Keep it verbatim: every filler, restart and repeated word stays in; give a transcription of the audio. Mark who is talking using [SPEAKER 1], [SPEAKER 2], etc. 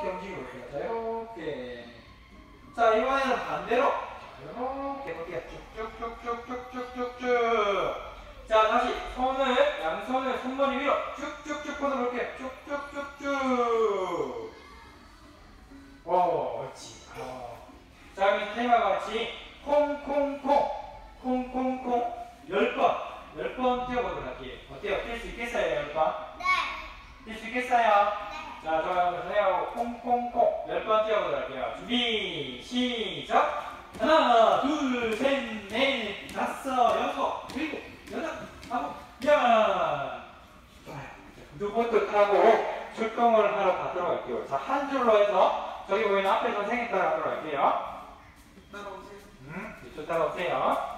[SPEAKER 1] 이렇게 움직이고 있어요. 자, 이렇게. 자, 이번에는 반대로. 자, 이렇게 볼게요. 쭉쭉쭉쭉쭉쭉쭉쭉. 자, 다시 손을, 양손을 손머리 위로 쭉쭉쭉 뻗어볼게요. 쭉쭉쭉쭉. 오, 옳지. 어. 자, 그럼 테이마 같이 콩콩콩, 콩콩콩 열 번, 열 번 뛰어보도록 할게요. 어때요? 뛸 수 있겠어요, 열 번?
[SPEAKER 2] 네.
[SPEAKER 1] 뛸 수 있겠어요? 네. 자, 좋아요. 선생님하고 콩콩콩 열 번 뛰어보도록 할게요. 준비, 시작! 하나, 둘, 셋, 넷, 다섯, 여섯, 일곱, 여덟, 아홉, 열! 좋아요. 두 번도 타고 출동을 하러 가도록 할게요. 자, 한 줄로 해서 저기 보이는 앞에 선생님 따라가도록 할게요.
[SPEAKER 2] 따라오세요.
[SPEAKER 1] 음, 이쪽 따라오세요.